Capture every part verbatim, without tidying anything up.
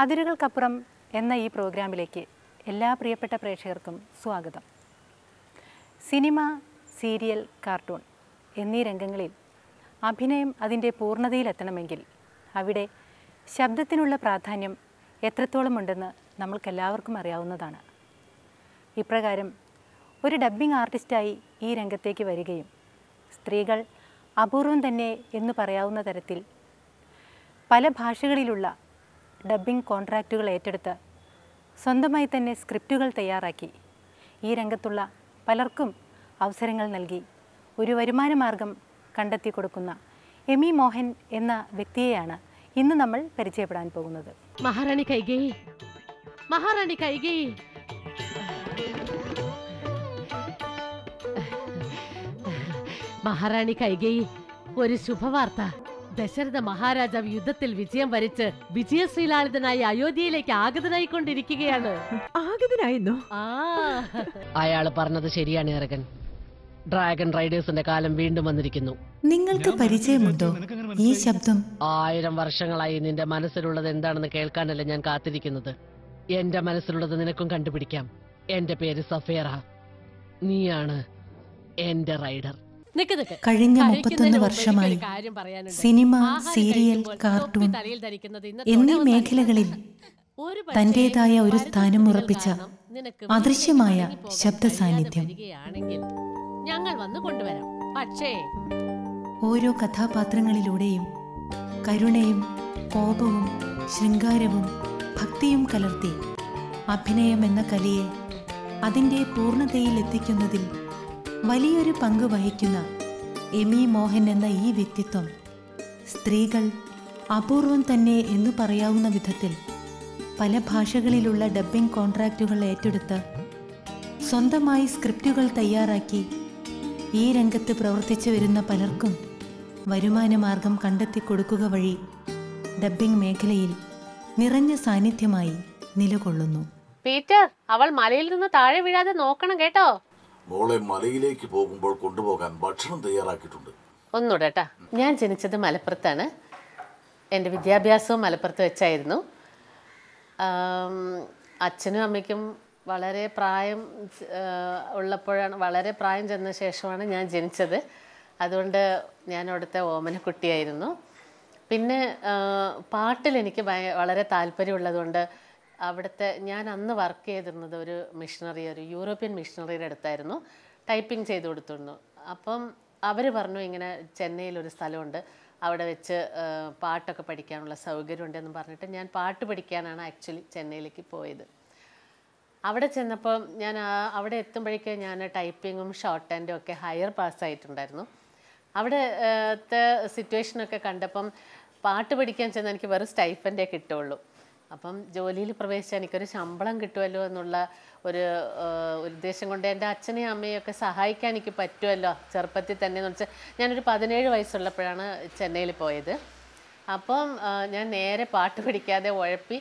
അതിരുകൾക്കപ്പുറം എന്ന ഈ പ്രോഗ്രാമിലേക്ക് എല്ലാ പ്രിയപ്പെട്ട പ്രേക്ഷകർക്കും സ്വാഗതം. സിനിമ, സീരിയൽ, കാർട്ടൂൺ എന്നീ രംഗങ്ങളിൽ അഭിനയം അതിൻ്റെ പൂർണ്ണതയിലെത്തണമെങ്കിൽ അവിടെ ശബ്ദത്തിനുള്ള പ്രാധാന്യം എത്രത്തോളമുണ്ടെന്ന് നമ്മൾക്കെല്ലാവർക്കും അറിയാവുന്നതാണ്. ഇപ്രകാരം ഒരു ഡബ്ബിംഗ് ആർട്ടിസ്റ്റായി ഈ രംഗത്തേക്ക് വരികയും സ്ത്രീകൾ അപൂർവം തന്നെ എന്ന് പറയാവുന്ന തരത്തിൽ പല ഭാഷകളിലുള്ള ഡബ്ബിംഗ് കോൺട്രാക്റ്റുകൾ ഏറ്റെടുത്ത് സ്വന്തമായി തന്നെ സ്ക്രിപ്റ്റുകൾ തയ്യാറാക്കി ഈ രംഗത്തുള്ള പലർക്കും അവസരങ്ങൾ നൽകി ഒരു വരുമാന മാർഗം കണ്ടെത്തി കൊടുക്കുന്ന എമി മോഹൻ എന്ന വ്യക്തിയെയാണ് ഇന്ന് നമ്മൾ പരിചയപ്പെടാൻ പോകുന്നത്. മഹാറാണി കൈകേയി, മഹാറാണി കൈകേയി, മഹാറാണി കൈകേയി, ഒരു ശുഭവാർത്ത. ദശരഥ മഹാരാജാവ് യുദ്ധത്തിൽ വിജയം വരിച്ച് വിജയശ്രീലാളിതനായി അയോധ്യയിലേക്ക് ആഗതനായിക്കൊണ്ടിരിക്കുകയാണ്. ആഗതനായിരുന്നോ? ആ, അയാള് പറഞ്ഞത് ശരിയാണ് ഇറകൻ. ഡ്രാഗൺ റൈഡേഴ്സിന്റെ കാലം വീണ്ടും വന്നിരിക്കുന്നു. നിങ്ങൾക്ക് പരിചയമുണ്ടോ ഈ ശബ്ദം? ആയിരം വർഷങ്ങളായി നിന്റെ മനസ്സിലുള്ളത് എന്താണെന്ന് കേൾക്കാനല്ല ഞാൻ കാത്തിരിക്കുന്നത്. എന്റെ മനസ്സിലുള്ളത് നിനക്കും കണ്ടുപിടിക്കാം. എന്റെ പേര് സഫേറ. നീയാണ് എന്റെ റൈഡർ. കഴിഞ്ഞ മുപ്പത്തൊന്ന് വർഷമായി സിനിമ, സീരിയൽ, കാർട്ടൂൺ എന്നീ മേഖലകളിൽ തന്റേതായ ഒരു സ്ഥാനം ഉറപ്പിച്ച അദൃശ്യമായ ശബ്ദ സാന്നിധ്യം ഞങ്ങൾ വന്ന് കൊണ്ടുവരാം. പക്ഷേ ഓരോ കഥാപാത്രങ്ങളിലൂടെയും കരുണയും കോപവും ശൃംഗാരവും ഭക്തിയും കലർത്തി അഭിനയം എന്ന കലയെ അതിൻ്റെ പൂർണ്ണതയിൽ എത്തിക്കുന്നതിൽ വലിയൊരു പങ്ക് വഹിക്കുന്ന എമി മോഹൻ എന്ന ഈ വ്യക്തിത്വം സ്ത്രീകൾ അപൂർവം തന്നെ എന്ന് പറയാവുന്ന വിധത്തിൽ പല ഭാഷകളിലുള്ള ഡബ്ബിംഗ് കോൺട്രാക്റ്റുകൾ ഏറ്റെടുത്ത് സ്വന്തമായി സ്ക്രിപ്റ്റുകൾ തയ്യാറാക്കി ഈ രംഗത്ത് പ്രവർത്തിച്ചു വരുന്ന പലർക്കും വരുമാന മാർഗം കണ്ടെത്തി കൊടുക്കുക വഴി ഡബ്ബിംഗ് മേഖലയിൽ നിറഞ്ഞ സാന്നിധ്യമായി നിലകൊള്ളുന്നു. പീറ്റർ, അവൾ മലയിൽ നിന്ന് താഴെ വീഴാതെ നോക്കണം കേട്ടോ. മോളെ മലയിലേക്ക് പോകുമ്പോൾ കൊണ്ടുപോകാൻ ഭക്ഷണം തയ്യാറാക്കിയിട്ടുണ്ട്. ഒന്നുകൂടെ കേട്ടാ. ഞാൻ ജനിച്ചത് മലപ്പുറത്താണ്. എൻ്റെ വിദ്യാഭ്യാസവും മലപ്പുറത്ത് വെച്ചായിരുന്നു. അച്ഛനും അമ്മയ്ക്കും വളരെ പ്രായം ഉള്ളപ്പോഴാണ് വളരെ പ്രായം ചെന്ന ശേഷമാണ് ഞാൻ ജനിച്ചത്. അതുകൊണ്ട് ഞാൻ അവിടുത്തെ ഓമനക്കുട്ടിയായിരുന്നു. പിന്നെ പാട്ടിൽ എനിക്ക് വളരെ താല്പര്യമുള്ളതുകൊണ്ട് അവിടുത്തെ ഞാൻ അന്ന് വർക്ക് ചെയ്തിരുന്നത് ഒരു മിഷണറി, ഒരു യൂറോപ്യൻ മിഷണറിയുടെ അടുത്തായിരുന്നു. ടൈപ്പിംഗ് ചെയ്ത് കൊടുത്തിരുന്നു. അപ്പം അവർ പറഞ്ഞു ഇങ്ങനെ ചെന്നൈയിലൊരു സ്ഥലമുണ്ട്, അവിടെ വെച്ച് പാട്ടൊക്കെ പഠിക്കാനുള്ള സൗകര്യമുണ്ടെന്ന് പറഞ്ഞിട്ട് ഞാൻ പാട്ട് പഠിക്കാനാണ് ആക്ച്വലി ചെന്നൈയിലേക്ക് പോയത്. അവിടെ ചെന്നപ്പം ഞാൻ അവിടെ എത്തുമ്പോഴേക്ക് ഞാൻ ടൈപ്പിങ്ങും ഷോർട്ട് ഹാൻഡും ഒക്കെ ഹയർ പാസ്സായിട്ടുണ്ടായിരുന്നു. അവിടുത്തെ സിറ്റുവേഷനൊക്കെ കണ്ടപ്പം പാട്ട് പഠിക്കാൻ ചെന്നാൽ എനിക്ക് വെറും സ്റ്റൈഫൻഡേ കിട്ടുള്ളൂ. അപ്പം ജോലിയിൽ പ്രവേശിച്ചാൽ എനിക്കൊരു ശമ്പളം കിട്ടുമല്ലോ എന്നുള്ള ഒരു ഉദ്ദേശം കൊണ്ട് എൻ്റെ അച്ഛനെയും അമ്മയും ഒക്കെ സഹായിക്കാൻ എനിക്ക് പറ്റുമല്ലോ ചെറുപ്പത്തിൽ തന്നെ എന്ന് വെച്ചാൽ ഞാനൊരു പതിനേഴ് വയസ്സുള്ളപ്പോഴാണ് ചെന്നൈയിൽ പോയത്. അപ്പം ഞാൻ നേരെ പാട്ട് പഠിക്കാതെ ഉഴപ്പി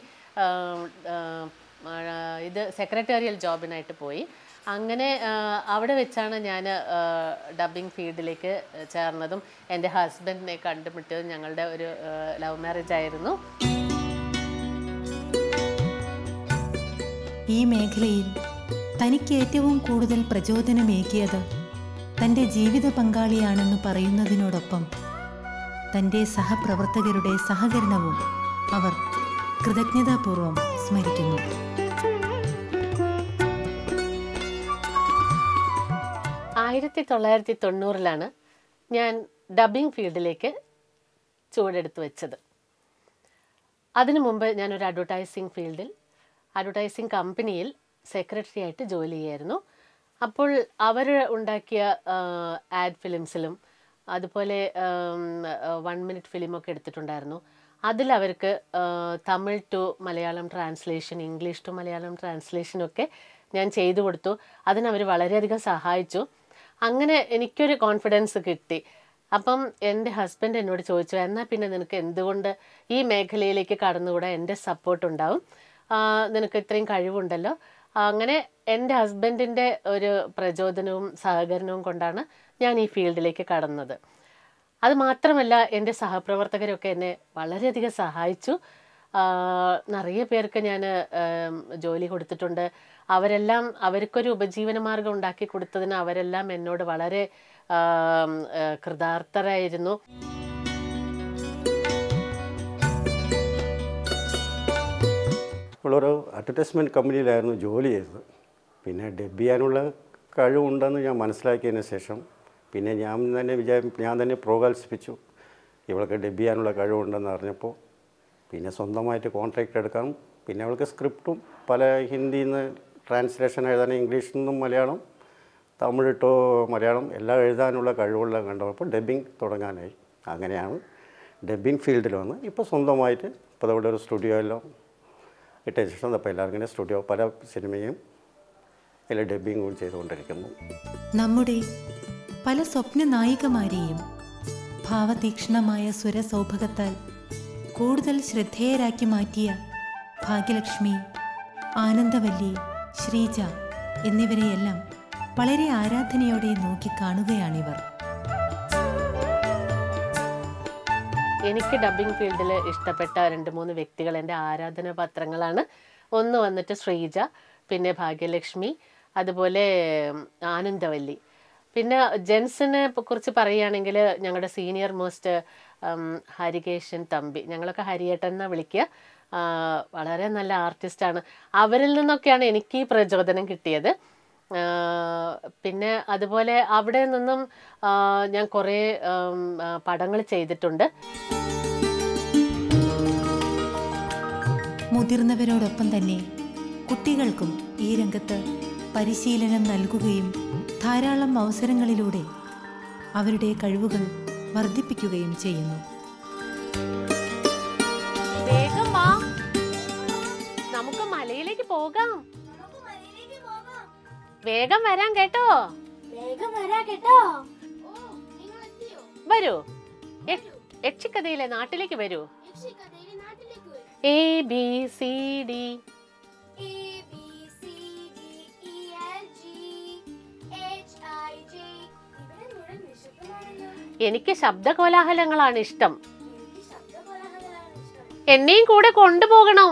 ഇത് സെക്രട്ടേറിയൽ ജോബിനായിട്ട് പോയി. അങ്ങനെ അവിടെ വെച്ചാണ് ഞാൻ ഡബ്ബിംഗ് ഫീൽഡിലേക്ക് ചേർന്നതും എൻ്റെ ഹസ്ബൻഡിനെ കണ്ടുമുട്ടിയതും. ഞങ്ങളുടെ ഒരു ലവ് മാരേജ് ആയിരുന്നു. ഈ മേഖലയിൽ തനിക്ക് ഏറ്റവും കൂടുതൽ പ്രചോദനമേകിയത് തൻ്റെ ജീവിത പങ്കാളിയാണെന്ന് പറയുന്നതിനോടൊപ്പം തൻ്റെ സഹപ്രവർത്തകരുടെ സഹകരണവും അവർ കൃതജ്ഞതാപൂർവം സ്മരിക്കുന്നു. ആയിരത്തി തൊള്ളായിരത്തി തൊണ്ണൂറിലാണ് ഞാൻ ഡബ്ബിംഗ് ഫീൽഡിലേക്ക് ചുവടെടുത്ത് വെച്ചത്. അതിനു മുമ്പ് ഞാനൊരു അഡ്വർടൈസിങ് ഫീൽഡിൽ അഡ്വർടൈസിങ് കമ്പനിയിൽ സെക്രട്ടറി ആയിട്ട് ജോലി ചെയ്യായിരുന്നു. അപ്പോൾ അവർ ഉണ്ടാക്കിയ ആഡ് ഫിലിംസിലും അതുപോലെ വൺ മിനിറ്റ് ഫിലിമൊക്കെ എടുത്തിട്ടുണ്ടായിരുന്നു. അതിലവർക്ക് Tamil to Malayalam translation, English to Malayalam ട്രാൻസ്ലേഷനൊക്കെ ഞാൻ ചെയ്തു കൊടുത്തു. അതിനവർ വളരെയധികം സഹായിച്ചു. അങ്ങനെ എനിക്കൊരു കോൺഫിഡൻസ് കിട്ടി. അപ്പം എൻ്റെ ഹസ്ബൻഡ് എന്നോട് ചോദിച്ചു, എന്നാൽ പിന്നെ നിനക്ക് എന്തുകൊണ്ട് ഈ മേഖലയിലേക്ക് കടന്നുകൂടാ, എൻ്റെ സപ്പോർട്ട് ഉണ്ടാവും, നിനക്ക് ഇത്രയും കഴിവുണ്ടല്ലോ. അങ്ങനെ എൻ്റെ ഹസ്ബൻഡിൻ്റെ ഒരു പ്രചോദനവും സഹകരണവും കൊണ്ടാണ് ഞാൻ ഈ ഫീൽഡിലേക്ക് കടന്നത്. അതുമാത്രമല്ല എൻ്റെ സഹപ്രവർത്തകരൊക്കെ എന്നെ വളരെയധികം സഹായിച്ചു. നിറയെ പേർക്ക് ഞാൻ ജോലി കൊടുത്തിട്ടുണ്ട്. അവരെല്ലാം അവർക്കൊരു ഉപജീവനമാർഗം ഉണ്ടാക്കി കൊടുത്തതിന് അവരെല്ലാം എന്നോട് വളരെ കൃതാർത്ഥരായിരുന്നു. നമ്മളൊരു അഡ്വർടൈസ്മെൻറ്റ് കമ്പനിയിലായിരുന്നു ജോലി ചെയ്തത്. പിന്നെ ഡബ് ചെയ്യാനുള്ള കഴിവുണ്ടെന്ന് ഞാൻ മനസ്സിലാക്കിയതിന് ശേഷം പിന്നെ ഞാൻ തന്നെ വിചാരി ഞാൻ തന്നെ പ്രോത്സാഹിപ്പിച്ചു. ഇവൾക്ക് ഡബ് ചെയ്യാനുള്ള കഴിവുണ്ടെന്ന് അറിഞ്ഞപ്പോൾ പിന്നെ സ്വന്തമായിട്ട് കോൺട്രാക്റ്റ് എടുക്കാം. പിന്നെ അവൾക്ക് സ്ക്രിപ്റ്റും പല ഹിന്ദിയിൽ നിന്ന് ട്രാൻസ്ലേഷൻ എഴുതാൻ, ഇംഗ്ലീഷിൽ നിന്നും മലയാളം, തമിഴ് ടോ മലയാളം എല്ലാം എഴുതാനുള്ള കഴിവുള്ള കണ്ടപ്പോൾ ഡബ്ബിങ് തുടങ്ങാനായി. അങ്ങനെയാണ് ഡബ്ബിങ് ഫീൽഡിൽ വന്ന് ഇപ്പോൾ സ്വന്തമായിട്ട് ഇപ്പോൾ അവിടെ ഒരു സ്റ്റുഡിയോ എല്ലാം ഇട്ടതിന് ശേഷം അപ്പോൾ എല്ലാവർക്കും ഇങ്ങനെ സ്റ്റുഡിയോ പല സിനിമയും എല്ലാം ഡബ്ബിങ്ങും ചെയ്തുകൊണ്ടിരിക്കുന്നു. നമ്മുടെ പല സ്വപ്ന നായികമാരെയും ഭാവതീക്ഷ്ണമായ സ്വരസൗഭഗത്താൽ കൂടുതൽ ശ്രദ്ധേയരാക്കി മാറ്റിയ ഭാഗ്യലക്ഷ്മി, ആനന്ദവല്ലി, ശ്രീജ എന്നിവരെയെല്ലാം വളരെ ആരാധനയോടെ നോക്കിക്കാണുകയാണിവർ. എനിക്ക് ഡബ്ബിംഗ് ഫീൽഡിൽ ഇഷ്ടപ്പെട്ട രണ്ട് മൂന്ന് വ്യക്തികൾ എൻ്റെ ആരാധന പത്രങ്ങളാണ്. ഒന്ന് വന്നിട്ട് ശ്രീജ, പിന്നെ ഭാഗ്യലക്ഷ്മി, അതുപോലെ ആനന്ദവല്ലി. പിന്നെ ജെൻസിനെ കുറിച്ച് പറയുകയാണെങ്കിൽ ഞങ്ങളുടെ സീനിയർ മോസ്റ്റ് ഹരികേശൻ തമ്പി, ഞങ്ങളൊക്കെ ഹരിയേട്ടൻ എന്നാണ് വിളിക്കുക. വളരെ നല്ല ആർട്ടിസ്റ്റാണ്. അവരിൽ നിന്നൊക്കെയാണ് എനിക്ക് ഈ പ്രചോദനം കിട്ടിയത്. പിന്നെ അതുപോലെ അവിടെ നിന്നും ഞാൻ കുറേ പടങ്ങൾ ചെയ്തിട്ടുണ്ട്. മുതിർന്നവരോടൊപ്പം തന്നെ കുട്ടികൾക്കും ഈ രംഗത്ത് പരിശീലനം നൽകുകയും ധാരാളം അവസരങ്ങളിലൂടെ അവരുടെ കഴിവുകൾ വർദ്ധിപ്പിക്കുകയും ചെയ്യുന്നു. വേഗം വാ, നമുക്ക് മലയിലേക്ക് പോകാം. വേഗം വരാൻ കേട്ടോ. വരൂ, യക്ഷിക്കഥയിലെ നാട്ടിലേക്ക് വരൂ. എ ബി സി ഡി എനിക്ക് ശബ്ദകോലാഹലങ്ങളാണ് ഇഷ്ടം. എന്നെയും കൂടെ കൊണ്ടുപോകണം.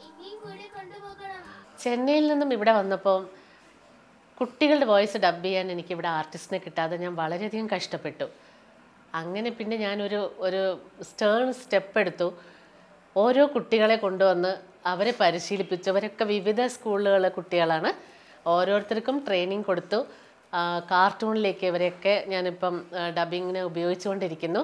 ചെന്നൈയിൽ നിന്നും ഇവിടെ വന്നപ്പോൾ കുട്ടികളുടെ വോയിസ് ഡബ് ചെയ്യാൻ എനിക്കിവിടെ ആർട്ടിസ്റ്റിനെ കിട്ടാതെ ഞാൻ വളരെയധികം കഷ്ടപ്പെട്ടു. അങ്ങനെ പിന്നെ ഞാനൊരു ഒരു സ്റ്റേൺ സ്റ്റെപ്പ് എടുത്തു. ഓരോ കുട്ടികളെ കൊണ്ടുവന്ന് അവരെ പരിശീലിപ്പിച്ചു. അവരൊക്കെ വിവിധ സ്കൂളുകളിലെ കുട്ടികളാണ്. ഓരോരുത്തർക്കും ട്രെയിനിങ് കൊടുത്തു. കാർട്ടൂണിലേക്ക് ഇവരെയൊക്കെ ഞാനിപ്പം ഡബിങ്ങിന് ഉപയോഗിച്ചുകൊണ്ടിരിക്കുന്നു.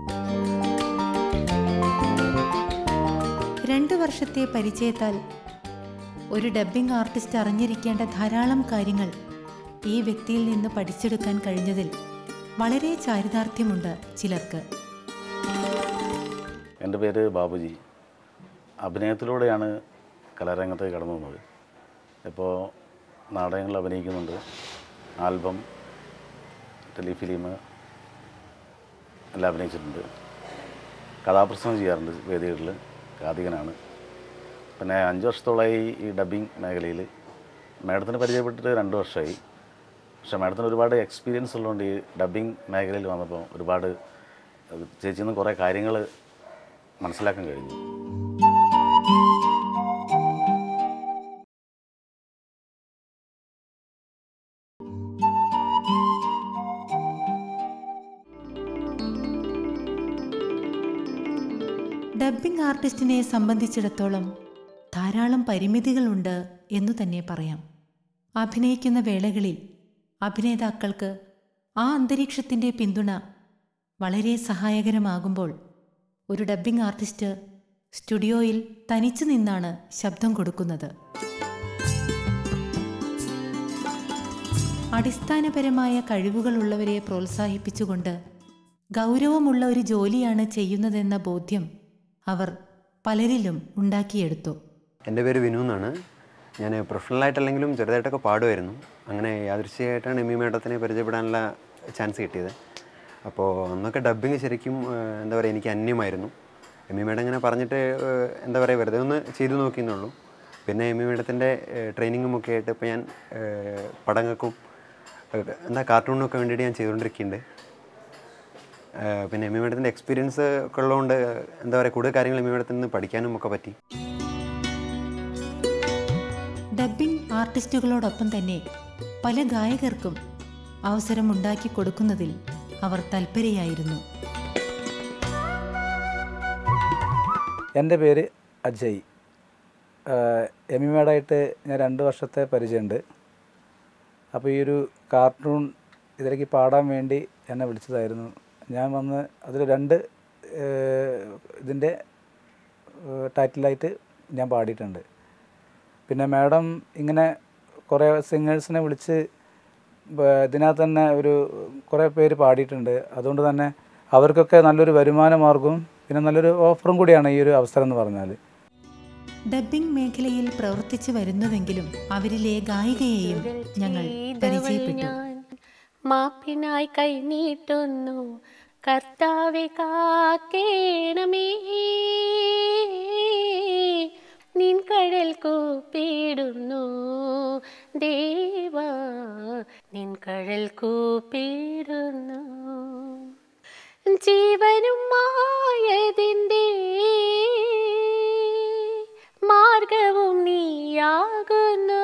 രണ്ട് വർഷത്തെ പരിചയത്താൽ ഒരു ഡബ്ബിംഗ് ആർട്ടിസ്റ്റ് അറിഞ്ഞിരിക്കേണ്ട ധാരാളം കാര്യങ്ങൾ ഈ വ്യക്തിയിൽ നിന്ന് പഠിച്ചെടുക്കാൻ കഴിഞ്ഞതിൽ വളരെ ചാരിതാർത്ഥ്യമുണ്ട് ചിലർക്ക്. എൻ്റെ പേര് ബാബുജി. അഭിനയത്തിലൂടെയാണ് കലാരംഗത്തേക്ക് കടന്നു വന്നത്. ഇപ്പോൾ നാടകങ്ങളിൽ അഭിനയിക്കുന്നുണ്ട്, ആൽബം, ടെലിഫിലിം എല്ലാം അഭിനയിച്ചിട്ടുണ്ട്. കഥാപ്രസംഗം ചെയ്യാറുണ്ട് വേദികളിൽ, കാതികനാണ്. പിന്നെ അഞ്ച് വർഷത്തോളമായി ഈ ഡബ്ബിംഗ് മേഖലയിൽ. മാഡത്തിന് പരിചയപ്പെട്ടിട്ട് രണ്ട് വർഷമായി. പക്ഷേ മാഡത്തിന് ഒരുപാട് എക്സ്പീരിയൻസ് ഉള്ളതുകൊണ്ട് ഈ ഡബ്ബിംഗ് മേഖലയിൽ വന്നപ്പോൾ ഒരുപാട് ചേച്ചിയിൽ നിന്ന് കുറേ കാര്യങ്ങൾ മനസ്സിലാക്കാൻ കഴിഞ്ഞു. ഡബ്ബിംഗ് ആർട്ടിസ്റ്റിനെ സംബന്ധിച്ചിടത്തോളം ധാരാളം പരിമിതികളുണ്ട് എന്നു തന്നെ പറയാം. അഭിനയിക്കുന്ന വേളകളിൽ അഭിനേതാക്കൾക്ക് ആ അന്തരീക്ഷത്തിൻ്റെ പിന്തുണ വളരെ സഹായകരമാകുമ്പോൾ ഒരു ഡബ്ബിംഗ് ആർട്ടിസ്റ്റ് സ്റ്റുഡിയോയിൽ തനിച്ചു നിന്നാണ് ശബ്ദം കൊടുക്കുന്നത്. അടിസ്ഥാനപരമായ കഴിവുകളുള്ളവരെ പ്രോത്സാഹിപ്പിച്ചുകൊണ്ട് ഗൗരവമുള്ള ഒരു ജോലിയാണ് ചെയ്യുന്നതെന്ന ബോധ്യം അവർ പലരിലും ഉണ്ടാക്കിയെടുത്തു. എൻ്റെ പേര് വിനു എന്നാണ്. ഞാൻ പ്രൊഫഷണലായിട്ടല്ലെങ്കിലും ചെറുതായിട്ടൊക്കെ പാടുമായിരുന്നു. അങ്ങനെ യാദൃശ്ചികമായിട്ടാണ് എം ഇ മേഡത്തിനെ പരിചയപ്പെടാനുള്ള ചാൻസ് കിട്ടിയത്. അപ്പോൾ അന്നൊക്കെ ഡബ്ബിങ് ശരിക്കും എന്താ പറയുക, എനിക്ക് അന്യമായിരുന്നു. എം ഇ മേഡം ഇങ്ങനെ പറഞ്ഞിട്ട് എന്താ പറയുക, വെറുതെ ഒന്ന് ചെയ്തു നോക്കിയെന്നുള്ളൂ. പിന്നെ എം ഇ മേഡത്തിൻ്റെ ട്രെയിനിങ്ങും ഒക്കെ ആയിട്ട് ഇപ്പോൾ ഞാൻ പടങ്ങൾക്കും എന്താ കാർട്ടൂണിനൊക്കെ വേണ്ടിയിട്ട് ഞാൻ ചെയ്തുകൊണ്ടിരിക്കുന്നുണ്ട്. പിന്നെ എം ഇ മേഡത്തിൻ്റെ എക്സ്പീരിയൻസ് ഒക്കെ ഉള്ളതുകൊണ്ട് എന്താ പറയുക കൂടുതൽ കാര്യങ്ങൾ എം ഇ മേഡത്തിൽ നിന്ന് പഠിക്കാനും ഒക്കെ പറ്റി. ഡബ്ബിംഗ് ആർട്ടിസ്റ്റുകളോടൊപ്പം തന്നെ പല ഗായകർക്കും അവസരം ഉണ്ടാക്കി കൊടുക്കുന്നതിൽ അവർ തൽപരയായിരുന്നു. എൻ്റെ പേര് അജയ്. എം ഇ മേഡായിട്ട് ഞാൻ രണ്ട് വർഷത്തെ പരിചയമുണ്ട്. അപ്പോൾ ഈ ഒരു കാർട്ടൂൺ ഇതിലേക്ക് പാടാൻ വേണ്ടി എന്നെ വിളിച്ചതായിരുന്നു. ഞാൻ വന്ന് അതിൽ രണ്ട് ഇതിൻ്റെ ടൈറ്റിലായിട്ട് ഞാൻ പാടിയിട്ടുണ്ട്. പിന്നെ മാഡം ഇങ്ങനെ കുറേ സിംഗേഴ്സിനെ വിളിച്ച് ഇതിനകത്ത് തന്നെ ഒരു കുറേ പേര് പാടിയിട്ടുണ്ട്. അതുകൊണ്ട് തന്നെ അവർക്കൊക്കെ നല്ലൊരു വരുമാന മാർഗവും പിന്നെ നല്ലൊരു ഓഫറും കൂടിയാണ് ഈ ഒരു അവസരം എന്ന് പറഞ്ഞാൽ. ഡബ്ബിംഗ് മേഖലയിൽ പ്രവർത്തിച്ചു വരുന്നുവെങ്കിലും അവരിലെ ഗായികയെയും ഞങ്ങൾ പരിചയപ്പെട്ടു. മാപ്പിനായി കൈ നീട്ടുന്നു കർത്താവെ കാക്കേണമേ, നിൻ കടൽ കൂപ്പിടുന്നു ദേവാ, നിൻ കടൽ കൂപ്പിടുന്നു. ജീവനും മായതിൻ്റെ മാർഗവും നീയാകുന്നു,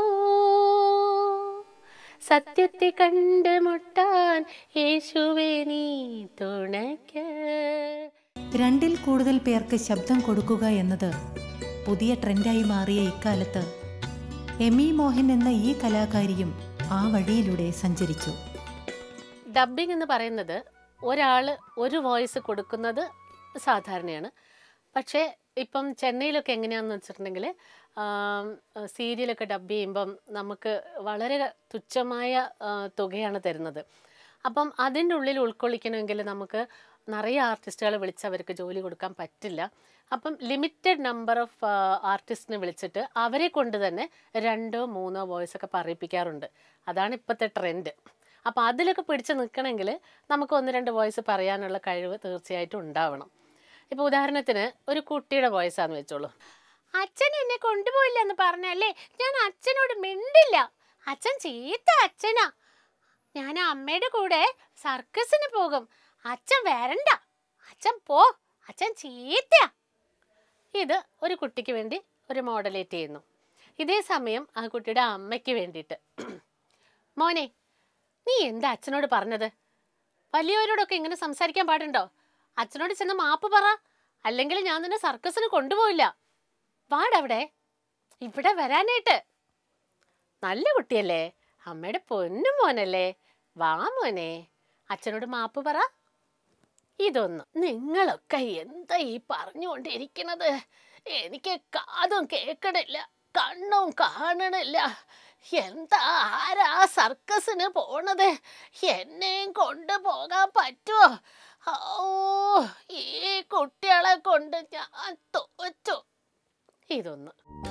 സത്യത്തെ കണ്ടുമുട്ടാൻ യേശുവേ നീ തുണയ്ക്ക്. രണ്ടിൽ കൂടുതൽ പേർക്ക് ശബ്ദം കൊടുക്കുക എന്നത് പുതിയ ട്രെൻഡായി മാറിയ ഇക്കാലത്ത് എമി മോഹൻ എന്ന ഈ കലാകാരിയും ആ വഴിയിലൂടെ സഞ്ചരിച്ചു. ഡബ്ബിംഗ് എന്ന് പറയുന്നത് ഒരാൾ ഒരു വോയിസ് കൊടുക്കുന്നത് സാധാരണയാണ്. പക്ഷേ ഇപ്പം ചെന്നൈയിലൊക്കെ എങ്ങനെയാണെന്ന് വെച്ചിട്ടുണ്ടെങ്കിൽ സീരിയലൊക്കെ ഡബ് ചെയ്യുമ്പം നമുക്ക് വളരെ തുച്ഛമായ തുകയാണ് തരുന്നത്. അപ്പം അതിൻ്റെ ഉള്ളിൽ ഉൾക്കൊള്ളിക്കണമെങ്കിൽ നമുക്ക് നിറയെ ആർട്ടിസ്റ്റുകളെ വിളിച്ച് അവർക്ക് ജോലി കൊടുക്കാൻ പറ്റില്ല. അപ്പം ലിമിറ്റഡ് നമ്പർ ഓഫ് ആർട്ടിസ്റ്റിനെ വിളിച്ചിട്ട് അവരെ കൊണ്ട് തന്നെ രണ്ടോ മൂന്നോ വോയിസൊക്കെ പറയിപ്പിക്കാറുണ്ട്. അതാണ് ഇപ്പോഴത്തെ ട്രെൻഡ്. അപ്പോൾ അതിലൊക്കെ പിടിച്ച് നിൽക്കണമെങ്കിൽ നമുക്ക് ഒന്ന് രണ്ട് വോയിസ് പറയാനുള്ള കഴിവ് തീർച്ചയായിട്ടും ഉണ്ടാവണം. ഇപ്പോൾ ഉദാഹരണത്തിന് ഒരു കുട്ടിയുടെ വോയിസാന്ന് വെച്ചോളൂ. അച്ഛൻ എന്നെ കൊണ്ടുപോയില്ല എന്ന് പറഞ്ഞല്ലേ ഞാൻ അച്ഛനോട് മിണ്ടില്ല, അച്ഛൻ ചീത്ത അച്ഛനാ, ഞാൻ അമ്മയുടെ കൂടെ സർക്കസിന് പോകും, അച്ഛൻ വരണ്ട, അച്ഛൻ പോ, അച്ഛൻ ചീത്തയാ. ഇത് ഒരു കുട്ടിക്ക് വേണ്ടി ഒരു മോഡലേറ്റ് ചെയ്യുന്നു. ഇതേ സമയം ആ കുട്ടിയുടെ അമ്മയ്ക്ക് വേണ്ടിയിട്ട്, മോനെ നീ എന്താ അച്ഛനോട് പറഞ്ഞത്, വലിയവരോടൊക്കെ ഇങ്ങനെ സംസാരിക്കാൻ പാടുണ്ടോ, അച്ഛനോട് ചെന്ന് മാപ്പ് പറ, അല്ലെങ്കിൽ ഞാൻ നിന്നെ സർക്കസിന് കൊണ്ടുപോയില്ല, വാടവിടെ ഇവിടെ വരാനായിട്ട്. നല്ല കുട്ടിയല്ലേ, അമ്മയുടെ പൊന്നു മോനല്ലേ, വാ മോനെ അച്ഛനോട് മാപ്പ് പറ. ഇതൊന്ന് നിങ്ങളൊക്കെ എന്താ ഈ പറഞ്ഞുകൊണ്ടിരിക്കുന്നത്, എനിക്ക് കാതും കേൾക്കണില്ല കണ്ണും കാണണില്ല, എന്താ ആരാ സർക്കസിന് പോണത്, എന്നെയും കൊണ്ടുപോകാൻ പറ്റുമോ? ഓ ഈ കുട്ടികളെ കൊണ്ട് ഞാൻ തോറ്റു. ഇതൊന്ന്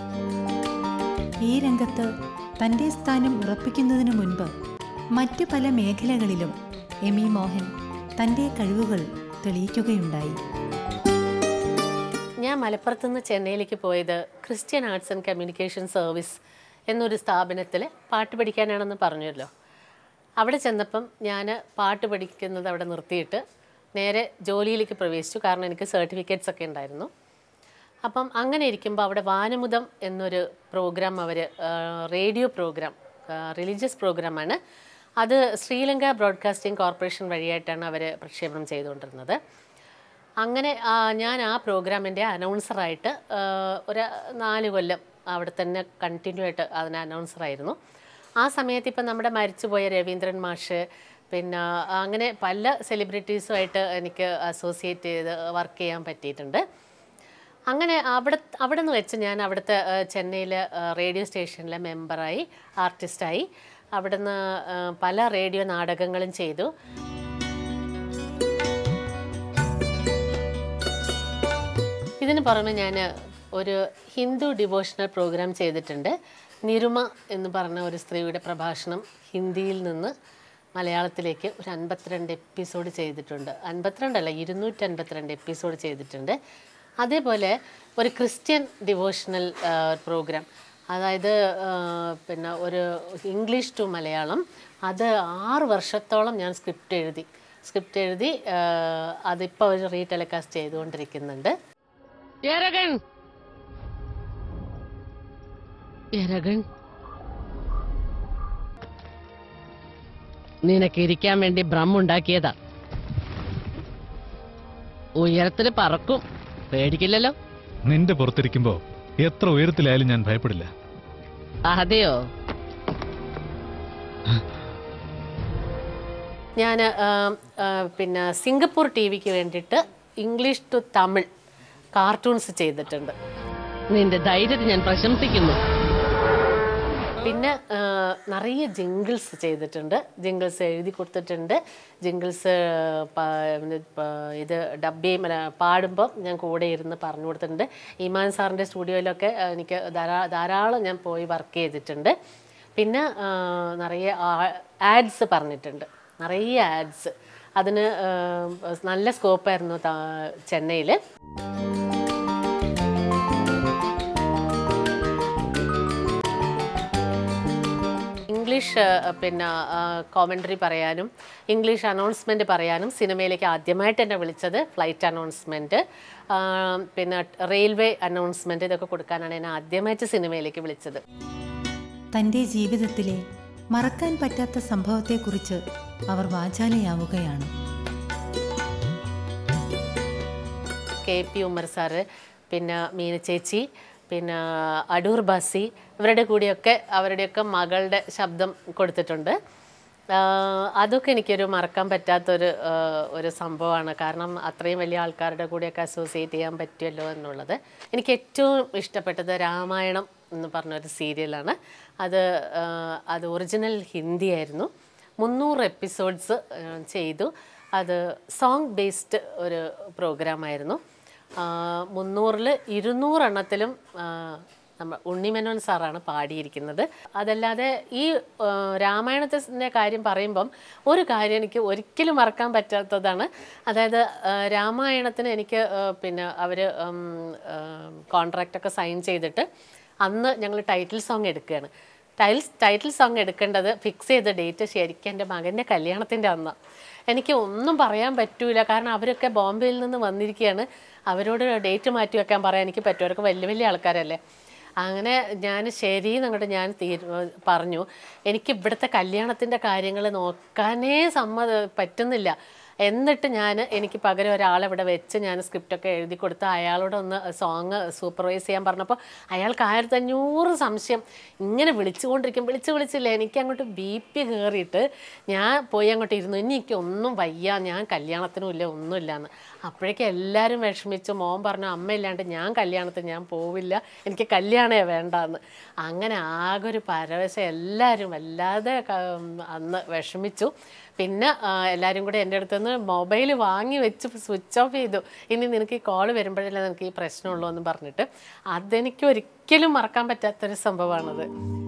ഈ രംഗത്ത് തൻ്റെ സ്ഥാനം ഉറപ്പിക്കുന്നതിനു മുൻപ് മറ്റു പല മേഖലകളിലും എമി മോഹൻ തൻ്റെ കഴിവുകൾ തെളിയിക്കുകയുണ്ടായി. ഞാൻ മലപ്പുറത്ത് നിന്ന് ചെന്നൈയിലേക്ക് പോയത് Christian arts and communication service എന്നൊരു സ്ഥാപനത്തിൽ പാട്ട് പഠിക്കാനാണെന്ന് പറഞ്ഞല്ലോ. അവിടെ ചെന്നപ്പം ഞാൻ പാട്ട് പഠിക്കുന്നത് അവിടെ നിർത്തിയിട്ട് നേരെ ജോലിയിലേക്ക് പ്രവേശിച്ചു. കാരണം എനിക്ക് സർട്ടിഫിക്കറ്റ്സ് ഒക്കെ ഉണ്ടായിരുന്നു. അപ്പം അങ്ങനെ ഇരിക്കുമ്പോൾ അവിടെ വാനമുദം എന്നൊരു പ്രോഗ്രാം അവർ റേഡിയോ പ്രോഗ്രാം റിലീജിയസ് പ്രോഗ്രാമാണ്. അത് ശ്രീലങ്ക ബ്രോഡ്കാസ്റ്റിംഗ് കോർപ്പറേഷൻ വഴിയായിട്ടാണ് അവർ പ്രക്ഷേപണം ചെയ്തുകൊണ്ടിരുന്നത്. അങ്ങനെ ഞാൻ ആ പ്രോഗ്രാമിൻ്റെ അനൗൺസറായിട്ട് ഒരു നാല് കൊല്ലം അവിടെ തന്നെ കണ്ടിന്യൂ ആയിട്ട് അതിന് അനൗൺസറായിരുന്നു. ആ സമയത്ത് ഇപ്പം നമ്മുടെ മരിച്ചുപോയ രവീന്ദ്രൻ മാഷ് പിന്നെ അങ്ങനെ പല സെലിബ്രിറ്റീസുമായിട്ട് എനിക്ക് അസോസിയേറ്റ് ചെയ്ത് വർക്ക് ചെയ്യാൻ പറ്റിയിട്ടുണ്ട്. അങ്ങനെ അവിടെ അവിടെ നിന്ന് വെച്ച് ഞാൻ അവിടുത്തെ ചെന്നൈയിലെ റേഡിയോ സ്റ്റേഷനിലെ മെമ്പറായി, ആർട്ടിസ്റ്റായി. അവിടുന്ന് പല റേഡിയോ നാടകങ്ങളും ചെയ്തു. ഇതിന് പുറമെ ഞാൻ ഒരു ഹിന്ദു ഡിവോഷണൽ പ്രോഗ്രാം ചെയ്തിട്ടുണ്ട്. നിരുമ എന്ന് പറഞ്ഞ ഒരു സ്ത്രീയുടെ പ്രഭാഷണം ഹിന്ദിയിൽ നിന്ന് മലയാളത്തിലേക്ക് ഒരു അൻപത്തിരണ്ട് എപ്പിസോഡ് ചെയ്തിട്ടുണ്ട്. അൻപത്തിരണ്ടല്ല ഇരുന്നൂറ്റി അൻപത്തിരണ്ട് എപ്പിസോഡ് ചെയ്തിട്ടുണ്ട്. അതേപോലെ ഒരു ക്രിസ്ത്യൻ ഡിവോഷണൽ പ്രോഗ്രാം, അതായത് പിന്നെ ഒരു ഇംഗ്ലീഷ് ടു മലയാളം, അത് ആറ് വർഷത്തോളം ഞാൻ സ്ക്രിപ്റ്റ് എഴുതി സ്ക്രിപ്റ്റ് എഴുതി അതിപ്പോൾ അവർ റീടെലികാസ്റ്റ് ചെയ്തുകൊണ്ടിരിക്കുന്നുണ്ട്. നിനക്ക് ഇരിക്കാൻ വേണ്ടി ബ്രഹ്മുണ്ടാക്കിയതാ. ഉയരത്തിൽ പറക്കും, പേടിക്കില്ലല്ലോ. നിന്റെ പുറത്തിരിക്കുമ്പോ എത്ര ഉയരത്തിലായാലും ഞാൻ ഭയപ്പെടില്ല. അതെയോ? ഞാൻ പിന്നെ സിംഗപ്പൂർ ടി വിക്ക് വേണ്ടിയിട്ട് ഇംഗ്ലീഷ് ടു തമിഴ് കാർട്ടൂൺസ് ചെയ്തിട്ടുണ്ട്. നിന്റെ ധൈര്യത്തെ ഞാൻ പ്രശംസിക്കുന്നു. പിന്നെ നിറയെ ജിംഗിൾസ് ചെയ്തിട്ടുണ്ട്, ജിംഗിൾസ് എഴുതി കൊടുത്തിട്ടുണ്ട്. ജിംഗിൾസ് ഇത് ഡബ് പാടുമ്പോൾ ഞാൻ കൂടെ ഇരുന്ന് പറഞ്ഞു കൊടുത്തിട്ടുണ്ട്. ഇമാൻ സാറിൻ്റെ സ്റ്റുഡിയോയിലൊക്കെ എനിക്ക് ധാരാ ധാരാളം ഞാൻ പോയി വർക്ക് ചെയ്തിട്ടുണ്ട്. പിന്നെ നിറയെ ആഡ്സ് പറഞ്ഞിട്ടുണ്ട്, നിറയെ ആഡ്സ്. അതിന് നല്ല സ്കോപ്പായിരുന്നു ചെന്നൈയിൽ. ഇംഗ്ലീഷ് പിന്നെ കോമൻട്രി പറയാനും ഇംഗ്ലീഷ് അനൗൺസ്മെൻറ്റ് പറയാനും സിനിമയിലേക്ക് ആദ്യമായിട്ട് എന്നെ വിളിച്ചത് ഫ്ലൈറ്റ് അനൗൺസ്മെൻറ്റ്, പിന്നെ റെയിൽവേ അനൗൺസ്മെൻറ്റ്, ഇതൊക്കെ കൊടുക്കാനാണ് എന്നെ ആദ്യമായിട്ട് സിനിമയിലേക്ക് വിളിച്ചത്. തൻ്റെ ജീവിതത്തിലെ മറക്കാൻ പറ്റാത്ത സംഭവത്തെക്കുറിച്ച് അവർ വാചാലയാവുകയാണ്. കെ പി ഉമ്മർ സാറ്, പിന്നെ മീന ചേച്ചി, പിന്നെ അടൂർ ബാസി, ഇവരുടെ കൂടെയൊക്കെ അവരുടെയൊക്കെ മകളുടെ ശബ്ദം കൊടുത്തിട്ടുണ്ട്. അതൊക്കെ എനിക്കൊരു മറക്കാൻ പറ്റാത്തൊരു ഒരു സംഭവമാണ്. കാരണം അത്രയും വലിയ ആൾക്കാരുടെ കൂടെയൊക്കെ അസോസിയേറ്റ് ചെയ്യാൻ പറ്റുമല്ലോ എന്നുള്ളത്. എനിക്ക് ഏറ്റവും ഇഷ്ടപ്പെട്ടത് രാമായണം എന്ന് പറഞ്ഞൊരു സീരിയലാണ്. അത് അത് ഒറിജിനൽ ഹിന്ദി ആയിരുന്നു. മുന്നൂറ് എപ്പിസോഡ്സ് ചെയ്തു. അത് സോങ് ബേസ്ഡ് ഒരു പ്രോഗ്രാമായിരുന്നു. മുന്നൂറിൽ ഇരുന്നൂറെണ്ണത്തിലും നമ്മൾ ഉണ്ണിമേനോൻ സാറാണ് പാടിയിരിക്കുന്നത്. അതല്ലാതെ ഈ രാമായണത്തിൻ്റെ കാര്യം പറയുമ്പം ഒരു കാര്യം എനിക്ക് ഒരിക്കലും മറക്കാൻ പറ്റാത്തതാണ്. അതായത് രാമായണത്തിന് എനിക്ക് പിന്നെ അവർ കോൺട്രാക്റ്റൊക്കെ സൈൻ ചെയ്തിട്ട് അന്ന് ഞങ്ങൾ ടൈറ്റിൽ സോങ് എടുക്കുകയാണ്. ടൈൽസ് ടൈറ്റിൽ സോങ് എടുക്കേണ്ടത് ഫിക്സ് ചെയ്ത ഡേറ്റ് ശരിക്കും എൻ്റെ മകൻ്റെ കല്യാണത്തിൻ്റെ അന്നാണ്. എനിക്ക് ഒന്നും പറയാൻ പറ്റൂല, കാരണം അവരൊക്കെ ബോംബെയിൽ നിന്ന് വന്നിരിക്കുകയാണ്. അവരോട് ഡേറ്റ് മാറ്റി വെക്കാൻ പറയാൻ എനിക്ക് പറ്റും, അവരൊക്കെ വലിയ വലിയ ആൾക്കാരല്ലേ. അങ്ങനെ ഞാൻ ശരി എന്നങ്ങോട്ട് ഞാൻ തീരു പറഞ്ഞു. എനിക്ക് ഇവിടുത്തെ കല്യാണത്തിൻ്റെ കാര്യങ്ങൾ നോക്കാനേ സമ്മത പറ്റുന്നില്ല. എന്നിട്ട് ഞാൻ എനിക്ക് പകരം ഒരാളെ ഇവിടെ വെച്ച് ഞാൻ സ്ക്രിപ്റ്റൊക്കെ എഴുതി കൊടുത്ത് അയാളോടൊന്ന് സോങ് സൂപ്പർവൈസ് ചെയ്യാൻ പറഞ്ഞപ്പോൾ അയാൾക്ക് ആയിരത്തഞ്ഞൂറ് സംശയം. ഇങ്ങനെ വിളിച്ചുകൊണ്ടിരിക്കും, വിളിച്ച് വിളിച്ചില്ല എനിക്ക് അങ്ങോട്ട് ബി പി കയറിയിട്ട് ഞാൻ പോയി അങ്ങോട്ട് ഇരുന്നു. ഇനി എനിക്ക് ഒന്നും വയ്യ, ഞാൻ കല്യാണത്തിനും ഇല്ല ഒന്നുമില്ല എന്ന്. അപ്പോഴേക്കും എല്ലാവരും വിഷമിച്ചു. മോൻ പറഞ്ഞു അമ്മയില്ലാണ്ട് ഞാൻ കല്യാണത്തിന് ഞാൻ പോവില്ല, എനിക്ക് കല്യാണമേ വേണ്ടെന്ന്. അങ്ങനെ ആകെ ഒരു പരവശം, എല്ലാവരും വല്ലാതെ അന്ന് വിഷമിച്ചു. പിന്നെ എല്ലാവരും കൂടെ എൻ്റെ അടുത്ത് നിന്ന് മൊബൈൽ വാങ്ങി വെച്ച് സ്വിച്ച് ഓഫ് ചെയ്തു. ഇനി നിനക്ക് ഈ കോൾ വരുമ്പോഴല്ലേ നിനക്ക് ഈ പ്രശ്നമുള്ളൂ എന്ന് പറഞ്ഞിട്ട്. അതെനിക്ക് ഒരിക്കലും മറക്കാൻ പറ്റാത്തൊരു സംഭവമാണത്.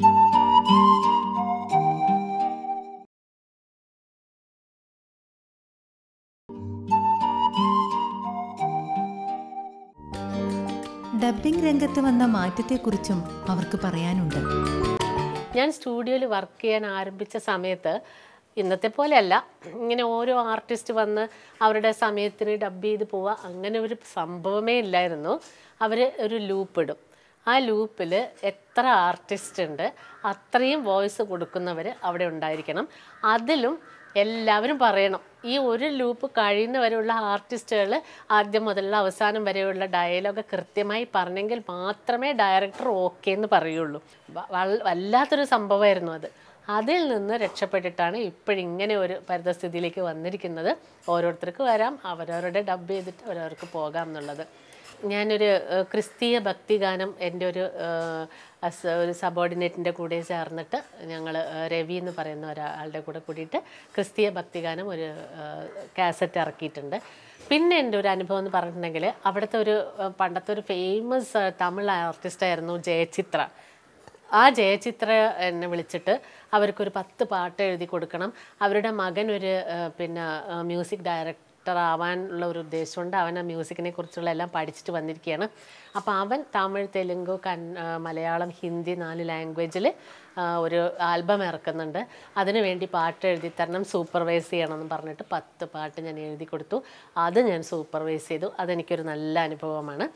ഡബ്ബിംഗ് രംഗത്ത് വന്ന മാറ്റത്തെക്കുറിച്ചും അവർക്ക് പറയാനുണ്ട്. ഞാൻ സ്റ്റുഡിയോയിൽ വർക്ക് ചെയ്യാൻ ആരംഭിച്ച സമയത്ത് ഇന്നത്തെ പോലെയല്ല, ഇങ്ങനെ ഓരോ ആർട്ടിസ്റ്റ് വന്ന് അവരുടെ സമയത്തിന് ഡബ് ചെയ്ത് പോവുക അങ്ങനെ ഒരു സംഭവമേ ഇല്ലായിരുന്നു. അവർ ഒരു ലൂപ്പ് ഇടും. ആ ലൂപ്പിൽ എത്ര ആർട്ടിസ്റ്റ് ഉണ്ട് അത്രയും വോയിസ് കൊടുക്കുന്നവർ അവിടെ ഉണ്ടായിരിക്കണം. അതിലും എല്ലാവരും പറയണം. ഈ ഒരു ലൂപ്പ് കഴിയുന്നവരെയുള്ള ആർട്ടിസ്റ്റുകൾ ആദ്യം മുതലുള്ള അവസാനം വരെയുള്ള ഡയലോഗ് കൃത്യമായി പറഞ്ഞെങ്കിൽ മാത്രമേ ഡയറക്ടർ ഓക്കെ എന്ന് പറയുള്ളൂ. വല്ലാത്തൊരു സംഭവമായിരുന്നു അത്. അതിൽ നിന്ന് രക്ഷപ്പെട്ടിട്ടാണ് ഇപ്പോഴിങ്ങനെ ഒരു പരിതസ്ഥിതിയിലേക്ക് വന്നിരിക്കുന്നത്. ഓരോരുത്തർക്ക് വരാം, അവരവരുടെ ഡബ് ചെയ്തിട്ട് അവരവർക്ക് പോകാം എന്നുള്ളത്. ഞാനൊരു ക്രിസ്തീയ ഭക്തിഗാനം എൻ്റെ ഒരു ഒരു സബോർഡിനേറ്റിൻ്റെ കൂടെ ചേർന്നിട്ട് ഞങ്ങൾ രവി എന്ന് പറയുന്ന ഒരാളുടെ കൂടെ കൂടിയിട്ട് ക്രിസ്തീയ ഭക്തിഗാനം ഒരു കാസറ്റ് ഇറക്കിയിട്ടുണ്ട്. പിന്നെ എൻ്റെ ഒരു അനുഭവം എന്ന് പറഞ്ഞിട്ടുണ്ടെങ്കിൽ അവിടുത്തെ ഒരു പണ്ടത്തെ ഒരു ഫേമസ് തമിഴ് ആർട്ടിസ്റ്റായിരുന്നു ജയചിത്ര. ആ ജയചിത്ര എന്നെ വിളിച്ചിട്ട് അവർക്കൊരു പത്ത് പാട്ട് എഴുതി കൊടുക്കണം. അവരുടെ മകൻ ഒരു പിന്നെ മ്യൂസിക് ഡയറക്ടർ ആക്ടർ ആവാനുള്ള ഒരു ഉദ്ദേശമുണ്ട്. അവൻ ആ മ്യൂസിക്കിനെ കുറിച്ചുള്ള എല്ലാം പഠിച്ചിട്ട് വന്നിരിക്കുകയാണ്. അപ്പോൾ അവൻ തമിഴ്, തെലുങ്ക്, കൻ മലയാളം, ഹിന്ദി നാല് ലാംഗ്വേജിൽ ഒരു ആൽബം ഇറക്കുന്നുണ്ട്. അതിനു വേണ്ടി പാട്ട് എഴുതി തരണം, സൂപ്പർവൈസ് ചെയ്യണമെന്ന് പറഞ്ഞിട്ട് പത്ത് പാട്ട് ഞാൻ എഴുതി കൊടുത്തു. അത് ഞാൻ സൂപ്പർവൈസ് ചെയ്തു. അതെനിക്കൊരു നല്ല അനുഭവമാണ്.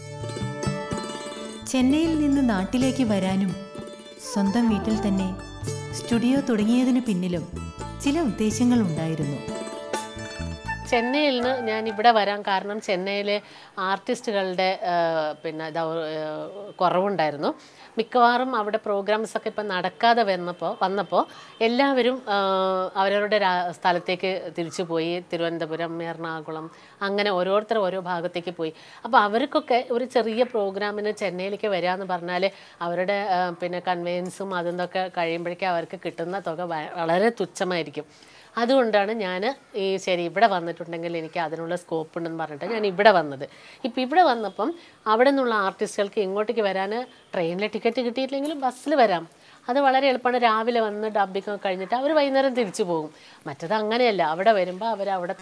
ചെന്നൈയിൽ നിന്ന് നാട്ടിലേക്ക് വരാനും സ്വന്തം വീട്ടിൽ തന്നെ സ്റ്റുഡിയോ തുടങ്ങിയതിനു പിന്നിലും ചില ഉദ്ദേശങ്ങളുണ്ടായിരുന്നു. ചെന്നൈയിൽ നിന്ന് ഞാൻ ഇവിടെ വരാൻ കാരണം ചെന്നൈയിലെ ആർട്ടിസ്റ്റുകളുടെ പിന്നെ കുറവുണ്ടായിരുന്നു. മിക്കവാറും അവിടെ പ്രോഗ്രാംസൊക്കെ ഇപ്പം നടക്കാതെ വന്നപ്പോൾ വന്നപ്പോൾ എല്ലാവരും അവരവരുടെ സ്ഥലത്തേക്ക് തിരിച്ചു പോയി. തിരുവനന്തപുരം, എറണാകുളം, അങ്ങനെ ഓരോരുത്തർ ഓരോ ഭാഗത്തേക്ക് പോയി. അപ്പോൾ അവർക്കൊക്കെ ഒരു ചെറിയ പ്രോഗ്രാമിന് ചെന്നൈയിലേക്ക് വരികയെന്ന് പറഞ്ഞാൽ അവരുടെ പിന്നെ കൺവെയൻസും അതൊക്കെ കഴിയുമ്പോഴേക്കും അവർക്ക് കിട്ടുന്ന തുക വളരെ തുച്ഛമായിരിക്കും. അതുകൊണ്ടാണ് ഞാൻ ഈ ശരി ഇവിടെ വന്നിട്ടുണ്ടെങ്കിൽ എനിക്ക് അതിനുള്ള സ്കോപ്പ് ഉണ്ടെന്ന് പറഞ്ഞിട്ട് ഞാൻ ഇവിടെ വന്നത്. ഇപ്പം ഇവിടെ വന്നപ്പം അവിടെ നിന്നുള്ള ആർട്ടിസ്റ്റുകൾക്ക് ഇങ്ങോട്ടേക്ക് വരാൻ ട്രെയിനിലെ ടിക്കറ്റ് കിട്ടിയിട്ടില്ലെങ്കിലും ബസ്സിൽ വരാം. അത് വളരെ എളുപ്പമാണ്. രാവിലെ വന്ന് ഡബ്ബിങ് കഴിഞ്ഞിട്ട് അവർ വൈകുന്നേരം തിരിച്ചു പോകും. മറ്റത് അങ്ങനെയല്ല. അവിടെ വരുമ്പോൾ അവർ അവിടെ